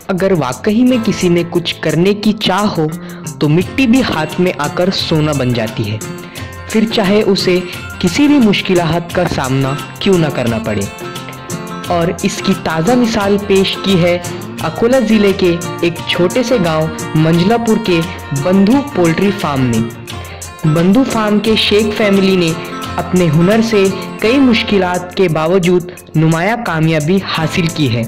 अगर वाकई में किसी में कुछ करने की चाह हो तो मिट्टी भी हाथ में आकर सोना बन जाती है, फिर चाहे उसे किसी भी मुश्किलात का सामना क्यों न करना पड़े। और इसकी ताज़ा मिसाल पेश की है अकोला ज़िले के एक छोटे से गांव मंझलापुर के बंधु पोल्ट्री फार्म ने। बंधु फार्म के शेख फैमिली ने अपने हुनर से कई मुश्किलात के बावजूद नुमाया कामयाबी हासिल की है।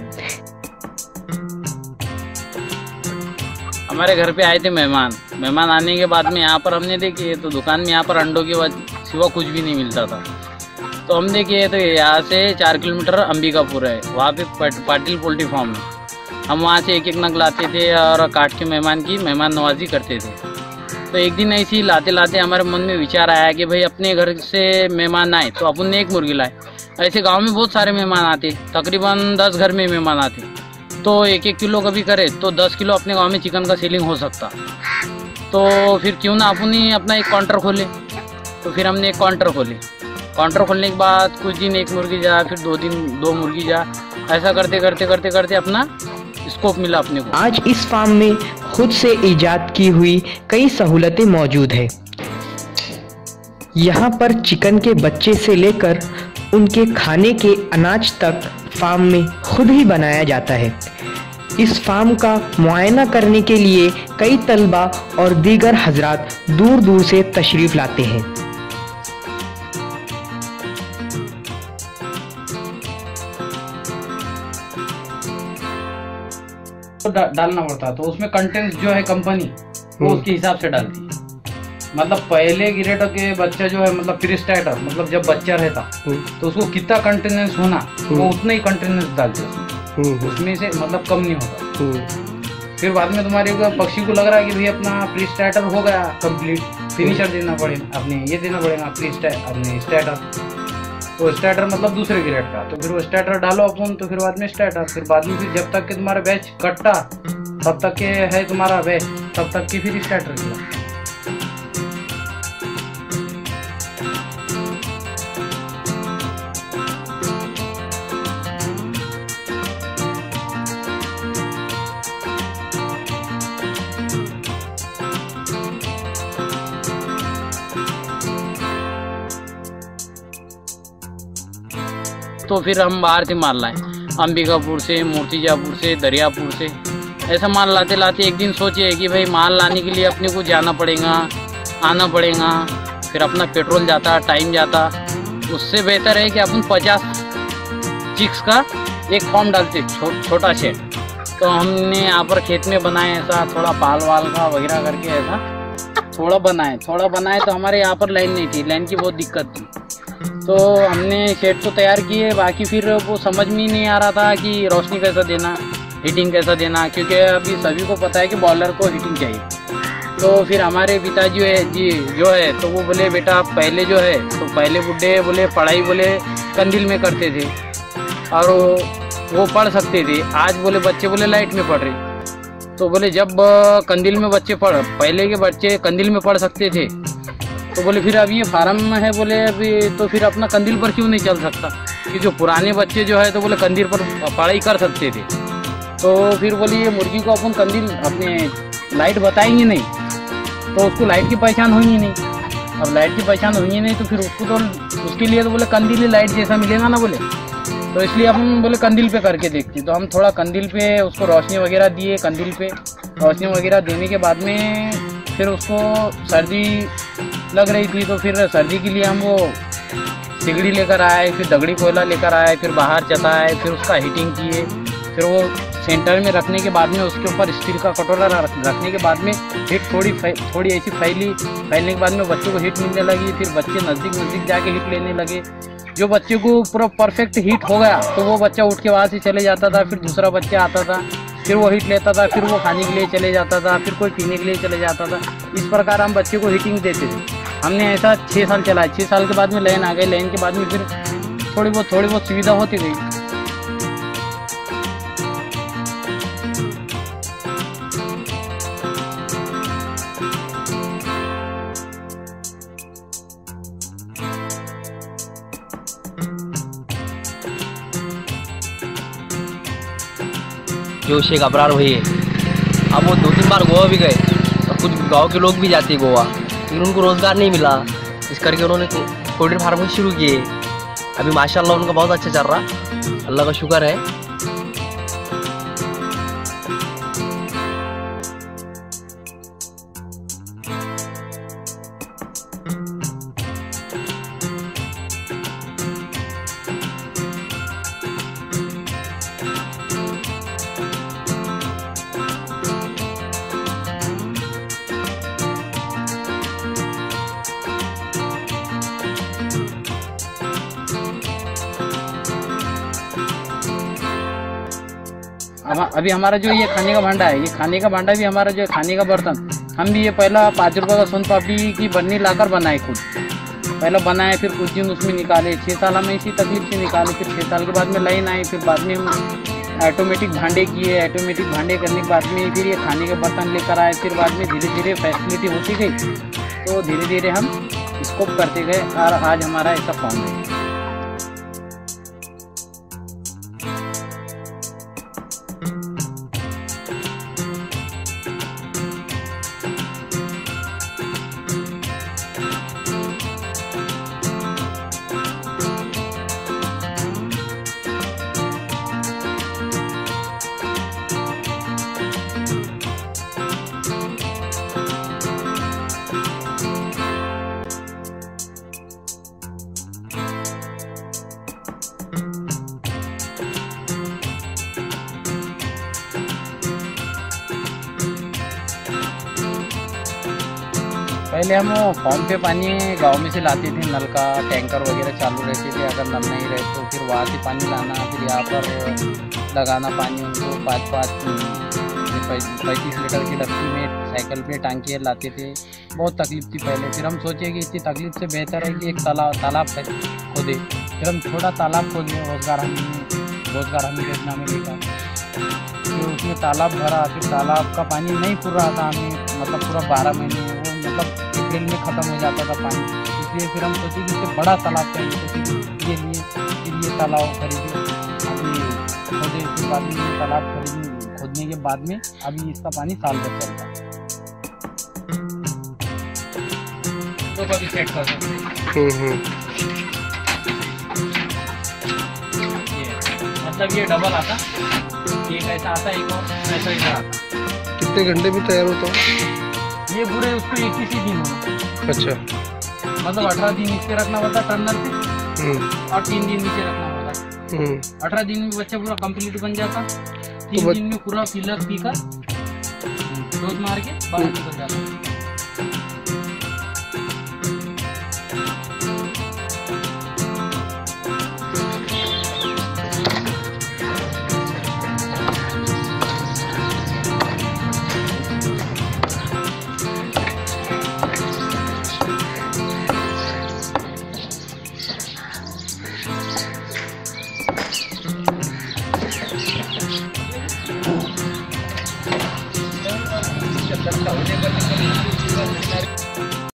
हमारे घर पे आए थे मेहमान आने के बाद में यहाँ पर हमने देखे तो दुकान में यहाँ पर अंडों के सिवा कुछ भी नहीं मिलता था। तो हम देखे तो यहाँ से 4 किलोमीटर अंबिकापुर है, वहाँ पे पाटिल पोल्ट्री फार्म है। हम वहाँ से एक नग लाते थे और काट के मेहमान नवाजी करते थे। तो एक दिन ऐसे ही लाते लाते हमारे मन में विचार आया कि भाई अपने घर से मेहमान आए तो अपन ने एक मुर्गी लाए। ऐसे गांव में बहुत सारे मेहमान आते, तकरीबन 10 घर में मेहमान आते, तो 1-1 किलो कभी करे तो 10 किलो अपने गांव में चिकन का सेलिंग हो सकता। तो फिर क्यों ना अपन ही अपना एक काउंटर खोले। तो फिर हमने एक काउंटर खोलने के बाद कुछ दिन 1 मुर्गी जा, फिर 2 दिन 2 मुर्गी जा, ऐसा करते करते अपना स्कोप मिला अपने को। आज इस फार्म में खुद से इजाद की हुई कई सहूलतें मौजूद है। यहाँ पर चिकन के बच्चे से लेकर उनके खाने के अनाज तक फार्म में खुद ही बनाया जाता है। इस फार्म का मुआयना करने के लिए कई तलबा और दीगर हजरात दूर दूर से तशरीफ लाते हैं। तो डालना पड़ता, तो उसमें कंटेंट जो है कंपनी वो उसके हिसाब से डालती है। मतलब पहले गिरेटो के बच्चा जो है मतलब फ्री स्टार्टर, मतलब जब बच्चा रहता तो उसको कितना कंटेनेंस होना वो उतना ही कंटेनेंस डालते उसमें से मतलब कम नहीं होता। फिर बाद में तुम्हारे पक्षी को लग रहा है कि भाई अपना प्री स्टार्टर हो गया कंप्लीट, फिनिशर देना पड़ेगा, अपने ये देना पड़ेगा प्री अपने स्टार्टर। तो स्टार्टर मतलब दूसरे ग्रेड का, तो फिर वो स्टार्टर डालो अपन, तो फिर बाद में स्टार्टर, फिर बाद में फिर जब तक के तुम्हारा बैच कट्टा तब तक के है तुम्हारा बैच, तब तक की फिर स्टार्टर किया। तो फिर हम बाहर से माल लाए, अंबिकापुर से, मूर्तिजापुर से, दरियापुर से, ऐसा माल लाते लाते एक दिन सोचे कि भाई माल लाने के लिए अपने को जाना पड़ेगा, आना पड़ेगा, फिर अपना पेट्रोल जाता, टाइम जाता। उससे बेहतर है कि अपन 50 चिक्स का एक फॉर्म डालते, छोटा शेड। तो हमने यहाँ पर खेत में बनाए, ऐसा थोड़ा पाल वाल का वगैरह करके ऐसा थोड़ा बनाए। तो हमारे यहाँ पर लाइन नहीं थी, लाइन की बहुत दिक्कत थी। तो हमने शेड तो तैयार किए, बाकी फिर वो समझ में ही नहीं आ रहा था कि रोशनी कैसा देना, हीटिंग कैसा देना, क्योंकि अभी सभी को पता है कि बॉयलर को हीटिंग चाहिए। तो फिर हमारे पिताजी जी जो है तो वो बोले बेटा पहले जो है तो पहले बुढ़े बोले पढ़ाई बोले कंदील में करते थे और वो पढ़ सकते थे, आज बोले बच्चे बोले लाइट में पढ़ रहे। तो बोले जब कंदील में पहले के बच्चे कंदील में पढ़ सकते थे तो बोले फिर अब ये फार्म है बोले अभी तो फिर अपना कंदील पर क्यों नहीं चल सकता, कि जो पुराने बच्चे जो है तो बोले कंदील पर पढ़ाई कर सकते थे। तो फिर बोले ये मुर्गी को अपन कंदील अपने लाइट बताएंगे नहीं तो उसको लाइट की पहचान होगी नहीं। अब लाइट की पहचान होगी नहीं तो फिर उसको तो उसके लिए तो बोले कंदील ही लाइट जैसा मिलेगा ना बोले। तो इसलिए हम बोले कंदील पे करके देखते। तो हम थोड़ा कंदील पे उसको रोशनी वगैरह दिए, कंदील पे रोशनी वगैरह देने के बाद में फिर उसको सर्दी लग रही थी तो फिर सर्दी के लिए हम वो सिगड़ी लेकर आए, फिर दगड़ी कोयला लेकर आए, फिर बाहर चताए, फिर उसका हीटिंग किए, फिर वो सेंटर में रखने के बाद में उसके ऊपर स्टील का कटोरा रखने के बाद में हीट थोड़ी ऐसी फैलने के बाद में बच्चों को हीट मिलने लगी। फिर बच्चे नज़दीक जाके हीट लेने लगे। जो बच्चे को पूरा परफेक्ट हीट हो गया तो वो बच्चा उठ के वहाँ से चले जाता था, फिर दूसरा बच्चा आता था, फिर वो हीट लेता था, फिर वो खाने के लिए चले जाता था, फिर कोई पीने के लिए चले जाता था। इस प्रकार हम बच्चे को हीटिंग देते थे। हमने ऐसा 6 साल चलाया। 6 साल के बाद में लाइन आ गई, लाइन के बाद में फिर थोड़ी बहुत सुविधा होती गई। जो शेख अबरार भाई है, अब वो 2-3 बार गोवा भी गए और कुछ गांव के लोग भी जाते हैं गोवा, लेकिन उनको रोज़गार नहीं मिला। इस करके उन्होंने पोल्ट्री फार्म शुरू किए। अभी माशाल्लाह उनका बहुत अच्छा चल रहा, अल्लाह का शुक्र है। अभी हमारा जो ये खाने का भांडा है, ये खाने का भांडा भी हमारा जो खाने का बर्तन, हम भी ये पहला 5 रुपये का सोन पापड़ी की बन्नी लाकर बनाए खुद। पहले बनाए, फिर कुछ दिन उसमें निकाले। 6 साल हमें इसी तकलीफ से निकाले। फिर 6 साल के बाद में लाइन आई, फिर बाद में हम ऑटोमेटिक भांडे किए। ऑटोमेटिक भांडे करने के बाद में फिर ये खाने के बर्तन लेकर आए। फिर बाद में धीरे धीरे फैसिलिटी होती गई, तो धीरे धीरे हम इसको करते गए और आज हमारा ऐसा फॉर्म है। पहले हम फॉर्म पे पानी गांव में से लाते थे, नल का टैंकर वगैरह चालू रहते थे। अगर नल नहीं रहे तो फिर वहाँ से पानी लाना, फिर यहाँ पर लगाना पानी उनको 35 लीटर की डब्बी में साइकिल पे टांकियाँ लाते थे। बहुत तकलीफ थी पहले। फिर हम सोचे कि इतनी तकलीफ से बेहतर है कि एक तालाब खोदे। फिर हम छोटा तालाब खोदे, रोज़गार हमें योजना में लिखा। फिर उसमें तालाब भरा, फिर तालाब का पानी नहीं पूर रहा था हमें, मतलब पूरा 12 महीने, वो मतलब अप्रैल में ख़त्म हो जाता था पानी। इसलिए फिर हम सोचे कि इससे बड़ा तालाब चाहिए, तो फिर ये तालाब खरीदे। अभी खोदे, फिर बाद में ये तालाब खोदने के बाद में अभी इसका पानी साल भर चलता है। तो कभी सेट कर सकते, मतलब ये डबल आता, एक ऐसा आता, एक और ऐसा इधर आता। कितने घंटे में तैयार होता है ये? पूरे उसको 21 ही दिन होना। अच्छा, मतलब 18 दिन नीचे रखना पड़ता टर्नर से और 3 दिन नीचे रखना पड़ता। 18 दिन में बच्चा पूरा कंप्लीट बन जाता। 3 दिन में पूरा फिलर पीकर डोज मार के बाहर निकल जाता।